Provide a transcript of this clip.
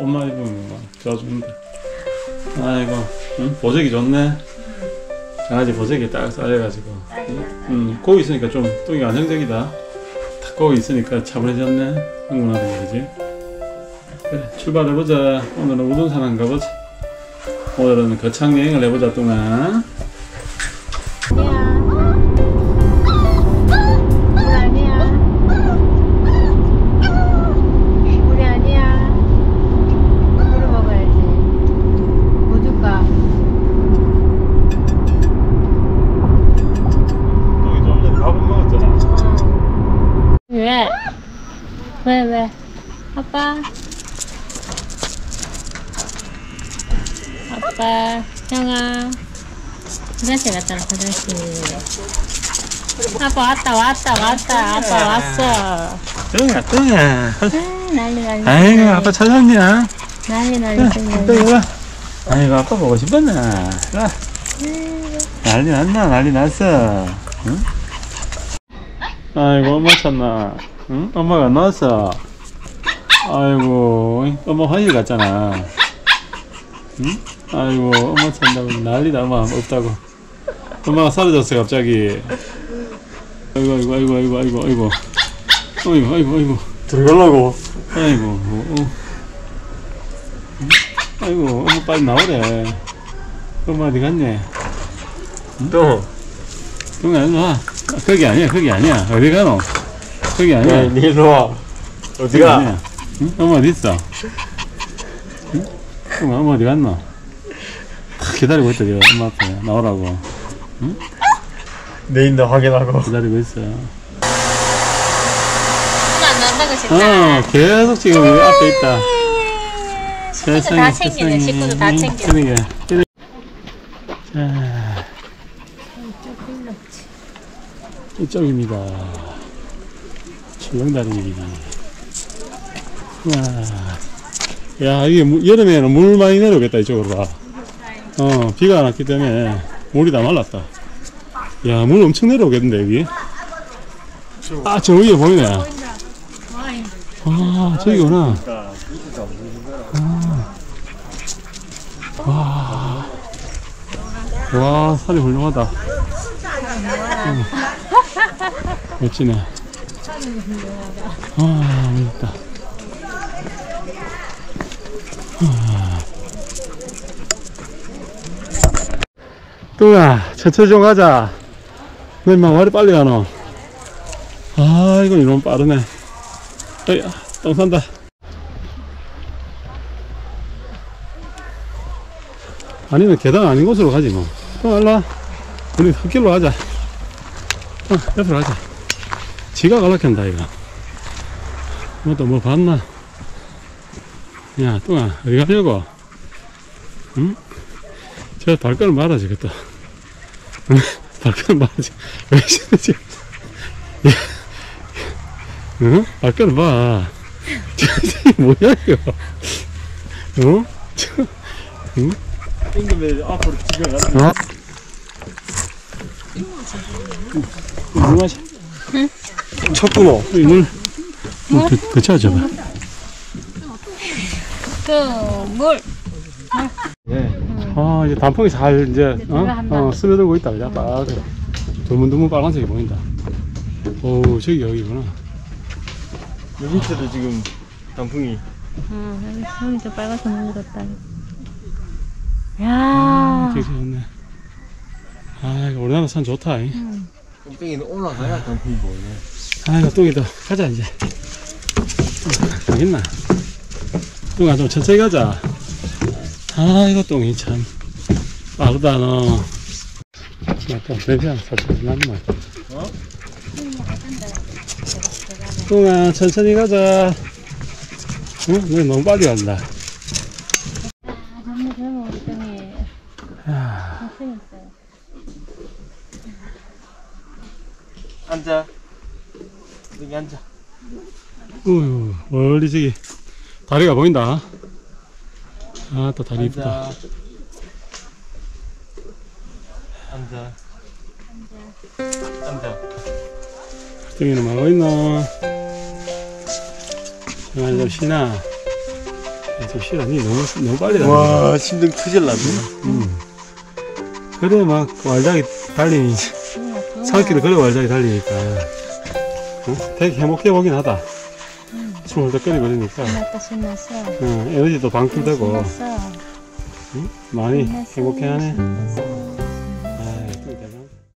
옷만 입으면 막 좋아 죽는다. 아이고, 응? 보색이 좋네. 강아지 보색이 딱 쌓여가지고. 고기 있으니까 좀 뚱이가 안정적이다. 딱 고기 있으니까 차분해졌네. 흥분하는 거지. 그래, 출발해보자. 오늘은 우둔산 안 가보자. 오늘은 거창 여행을 해보자, 뚱아. 왜? 아빠, 형아, 화장실 갔잖아, 화장실. 아빠 왔다. 아빠 왔어. 뚱아. 난리. 아이고, 아빠 찾았냐? 난리. 뚱아. 아이고, 아빠 보고 싶었나? 난리 났어. 응? 아이고, 엄마 찾나? 응? 엄마가 안 나왔어. 아이고, 엄마 화장실 갔잖아. 응? 아이고, 엄마 찾는다고 난리다. 엄마 없다고. 엄마가 사라졌어, 갑자기. 아이고. 들어가려고. 아이고, 엄마 빨리 나오래. 엄마 어디 갔네? 또. 뚱아, 일로 와. 거기 아니야. 어디 가노? 거기 아니야. 네, 일로 와. 어디가? 응? 엄마 어디 있어? 응? 엄마 어디 갔노? 기다리고 있다, 지금 엄마 앞에 나오라고. 응? 내인다 확인하고. 기다리고 있어. 엄마 안 나온다고 진짜. 계속 지금 우리 앞에 있다. 식구도 다 챙기네. 식구도 다 챙겨. 자, 이쪽입니다. 출렁다리. 와, 야, 이게 여름에는 물 많이 내려오겠다, 이쪽으로 봐. 비가 안 왔기 때문에 물이 다 말랐다. 야, 물 엄청 내려오겠는데, 여기? 아, 저 위에 보이네. 아, 저기구나. 와, 산이 훌륭하다. 멋지네. 멋있다. 뚱아, 천천히 좀 가자. 너 인마 말이 빨리 가노? 이건 이놈 빠르네. 어이야, 똥 산다. 아니면 계단 아닌 곳으로 가지 뭐. 일로와. 우리 흙길로 가자. 옆으로 가자. 지가 갈라캔다 이거. 또 뭐 봤나? 야, 뚱아, 어디 가려고? 응? 저 발걸음 말아주겠다. 발걸음 말아주. 왜 이러지? 응? 발걸음 봐. 저게 뭐야 이거? 응? 땡기면 앞으로 집어가는. 물 마셔. 응? 쳤구나. 물. 더 찾아봐. 물. 네. 이제 단풍이 잘 이제 스며들고 있다. 그냥 딱 드문드문 빨간색이 보인다. 오, 저기 여기구나. 여기 밑에도 지금 단풍이. 여기도 빨갛게 물들었다. 야. 되게 좋네. 이거 우리나라 산 좋다. 꼭대기는 올라가야 단풍이 보이네. 이거 뚱이도 가자 이제. 가겠나? 뚱아 좀 천천히 가자. 이거 뚱이 참 빠르다 너. 또 냄새 살짝 나는 뚱아 천천히 가자. 응? 너 너무 빨리 간다. 너무 젊어 우리 뚱이. 앉아. 여기 앉아. 멀리 저기 다리가 보인다. 또 다리 이쁘다. 앉아. 뚱이는 뭐하고 있노? 정말 좀 쉬나? 좀 싫어. 니 너무 빨리 달린다. 와, 심장 터질라네. 그래, 막, 왈작이 달리니, 산길을 그래 왈작이 달리니까. 어? 되게 행복해 보긴 하다. 춤을 더 끓이고 그러니까. 신났다 신났어. 에너지도 방출되고. 신났어. 많이 신났어, 행복해 하네. 신났어.